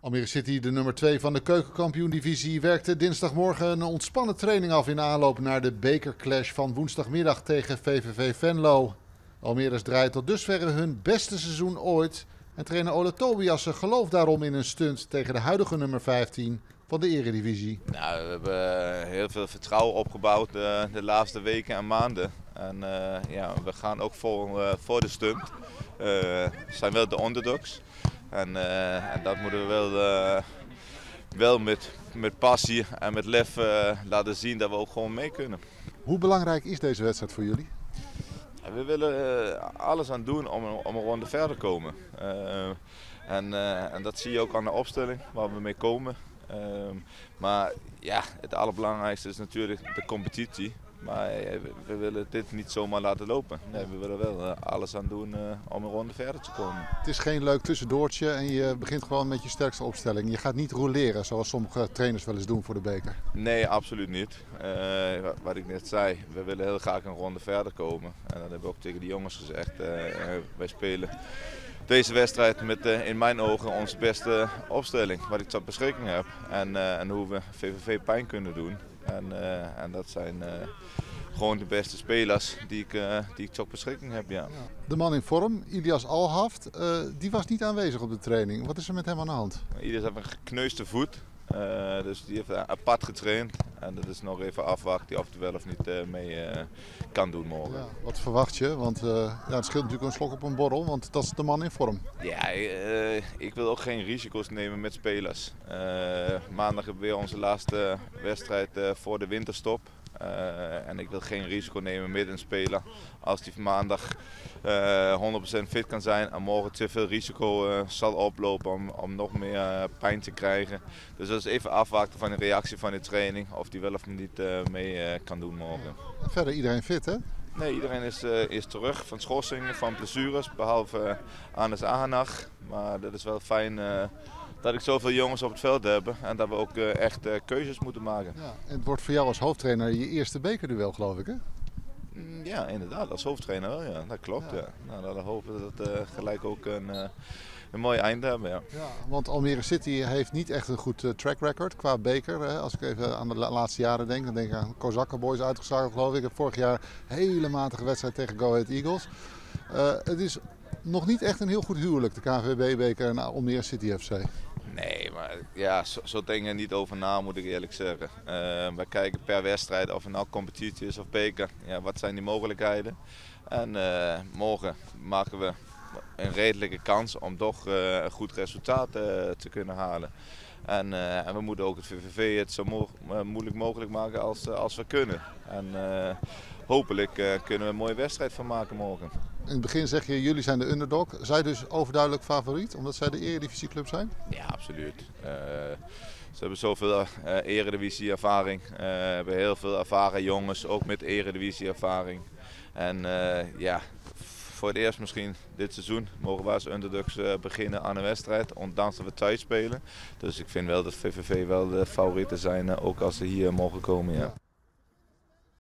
Almere City, de nummer 2 van de keukenkampioen-divisie, werkte dinsdagmorgen een ontspannen training af in aanloop naar de bekerclash van woensdagmiddag tegen VVV Venlo. Almere's draait tot dusverre hun beste seizoen ooit en trainer Ole Tobiasse gelooft daarom in een stunt tegen de huidige nummer 15 van de Eredivisie. Nou, we hebben heel veel vertrouwen opgebouwd de laatste weken en maanden. En we gaan ook voor de stunt. We zijn wel de underdogs. En dat moeten we wel met passie en met lef laten zien dat we ook gewoon mee kunnen. Hoe belangrijk is deze wedstrijd voor jullie? We willen alles aan doen om een ronde verder te komen. En dat zie je ook aan de opstelling waar we mee komen. Maar ja, het allerbelangrijkste is natuurlijk de competitie. Maar we willen dit niet zomaar laten lopen. Nee, we willen wel alles aan doen om een ronde verder te komen. Het is geen leuk tussendoortje en je begint gewoon met je sterkste opstelling. Je gaat niet roleren zoals sommige trainers wel eens doen voor de beker. Nee, absoluut niet. Wat ik net zei, we willen heel graag een ronde verder komen. En dat hebben we ook tegen de jongens gezegd. Wij spelen deze wedstrijd met in mijn ogen onze beste opstelling. Wat ik tot beschikking heb. En hoe we VVV pijn kunnen doen. En dat zijn gewoon de beste spelers die ik tot beschikking heb. Ja. De man in vorm, Ilias Alhaft, die was niet aanwezig op de training. Wat is er met hem aan de hand? Ilias heeft een gekneusde voet. Dus die heeft apart getraind. En dat is nog even afwachten of hij wel of niet mee kan doen morgen. Ja, wat verwacht je? Want het scheelt natuurlijk een slok op een borrel, want dat is de man in vorm. Ja, ik wil ook geen risico's nemen met spelers. Maandag hebben we weer onze laatste wedstrijd voor de winterstop. En ik wil geen risico nemen met een speler als die maandag 100% fit kan zijn en morgen te veel risico zal oplopen om nog meer pijn te krijgen. Dus dat is even afwachten van de reactie van de training of die wel of niet mee kan doen morgen. Verder iedereen fit, hè? Nee, iedereen is terug van schorsingen, van blessures, behalve Anis Ahanach. Maar dat is wel fijn dat ik zoveel jongens op het veld heb en dat we ook echt keuzes moeten maken. Ja, en het wordt voor jou als hoofdtrainer je eerste bekerduel, geloof ik, hè? Ja, inderdaad, als hoofdtrainer wel, ja. Dat klopt. Ja. Nou, dan hopen we dat gelijk ook een mooi einde hebben. Ja. Ja, want Almere City heeft niet echt een goed track record qua beker. Hè. Als ik even aan de laatste jaren denk, dan denk ik aan Kozakken Boys uitgeschakeld, geloof ik. Ik heb vorig jaar een hele matige wedstrijd tegen Go Ahead Eagles. Het is nog niet echt een heel goed huwelijk, de KNVB-beker en Almere City FC. Nee, maar ja, zo denk ik er niet over na, moet ik eerlijk zeggen. We kijken per wedstrijd of het nou competitie is of beker. Ja, wat zijn die mogelijkheden? En morgen maken we een redelijke kans om toch een goed resultaat te kunnen halen. En we moeten ook het VVV het zo moeilijk mogelijk maken als we kunnen. En hopelijk kunnen we een mooie wedstrijd van maken morgen. In het begin zeg je, jullie zijn de underdog. Zij dus overduidelijk favoriet, omdat zij de eredivisieclub zijn? Ja, absoluut. Ze hebben zoveel eredivisie-ervaring. Hebben heel veel ervaren jongens, ook met eredivisie-ervaring. En voor het eerst misschien dit seizoen mogen we als underdogs beginnen aan een wedstrijd, ondanks dat we thuis spelen. Dus ik vind wel dat VVV wel de favorieten zijn, ook als ze hier mogen komen. Ja.